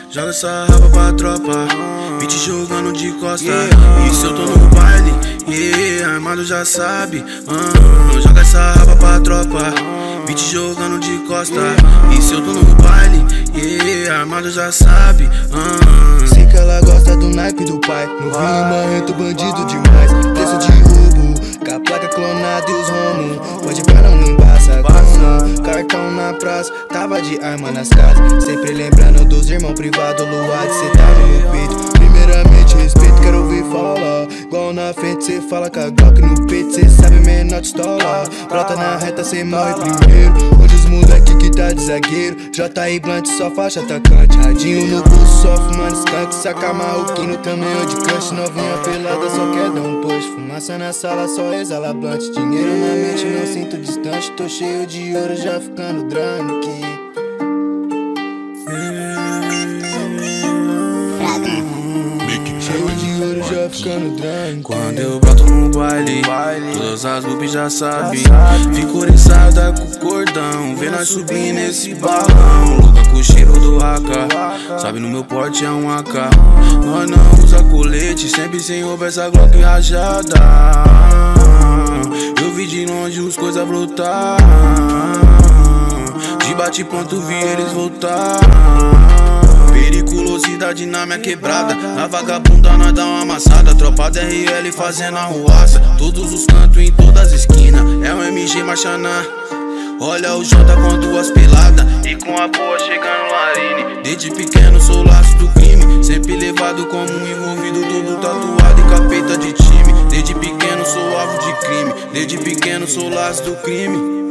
Joga essa raba pra tropa, beat jogando de costa. E se eu tô no baile, armado já sabe. Joga essa raba pra tropa, beat jogando de costa. E se eu tô no baile, armado já sabe. Sei que ela gosta do naipe do pai. No vinho marrento, bandido demais. Preço de roubo, com a placa clonada e os romos. Pode pra não embaça como cartão na praça, tava de arma nas casas. Sempre lembrando dos irmãos privados, luado, cê tá no meu peito. Primeiramente respeito, quero ouvir falar. Igual na frente cê fala com a Glock no peito, cê sabe menor de estola. Brota na reta, cê morre primeiro. Onde os moleque que tá de zagueiro. J.I. Blunt só faixa atacante. Radinho no pulso, só fumando skunk. Saca marroquino também, de crush. Novinha pelada, só quer dar um push. Fumaça na sala, só exala blunt. Dinheiro na mente, não sinto distante. Tô cheio de ouro, já ficando drunk. Cheio de ouro, já ficando drunk. Quando eu boto no baile, todas as groupies já sabem. Fico oriçada com o cordão, vê nós subir nesse balão. Louca com o cheiro do AK, sabe no meu porte é um AK. Nós não usa colete, sempre sem roubo essa Glock rajada. Eu vi de longe os coisas brotar, de bate-ponto vi eles voltar. Periculosidade na minha quebrada, na vagabunda nós dá uma amassada. Tropa DRL fazendo arruaça, todos os cantos em todas as esquinas. É o MG Machanã, olha o Jota com duas peladas e com a boa chegando Larine. Desde pequeno sou laço do crime, sempre levado como um envolvido, todo tatuado e capeta de time. Desde pequeno sou alvo de crime, desde pequeno sou laço do crime.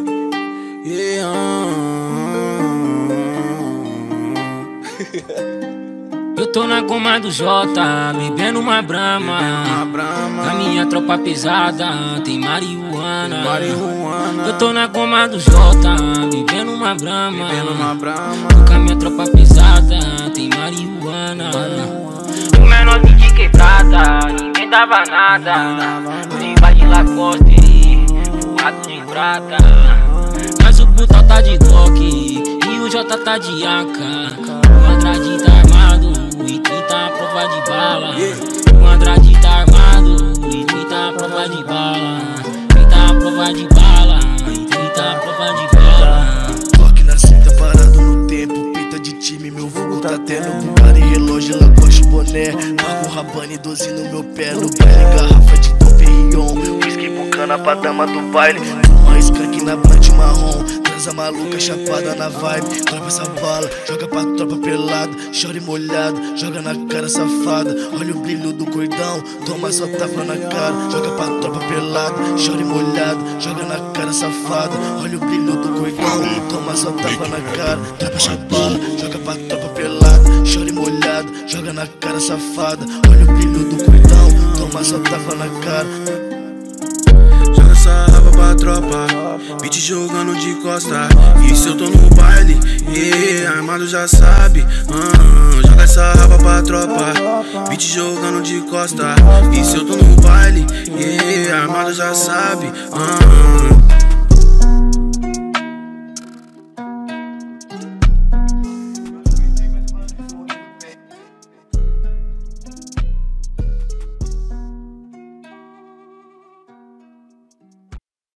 Eu tô na goma do Jota, bebendo uma brama. Na minha tropa pesada tem marihuana. Eu tô na goma do Jota, bebendo uma brama. Com a minha tropa pesada tem marihuana. O menorzinho de quebrada, ninguém dava nada. Riva de Lacoste, voado de prata. Mas o puta tá de Glock e o Jota tá de AK. O Andrade tá armado e 30 à prova de bala. O Andrade tá armado e 30 à prova de bala. 30 à prova de bala, e 30 à prova de bala. Glock na cinta, parado no tempo. Pinta de time, meu vulgo tá tendo Bugatti, relógio, Lacoste, boné. Pago Rabanne, 12 no meu pé. No baile, garrafa de Dom Perignon. Whisky bucana pra dama do baile. Fuma skunk na blunt marrom. Transa maluca, chapada na vibe. Tropa essa bala, joga pra tropa pelada. Chore molhado, joga na cara safada. Olha o brilho do cordão, toma só tapa na cara. Joga pra tropa pelada, chore molhado, joga na cara safada. Olha o brilho do cordão, toma só tapa na cara. Tropa essa bala, joga pra tropa pelada. Chore molhado, joga na cara safada. Olha o brilho do cordão, toma só tapa na cara. Joga essa raba pra tropa, beat jogando de costa. E se eu tô no baile, armado já sabe. Joga essa raba pra tropa, beat jogando de costa. E se eu tô no baile, armado já sabe.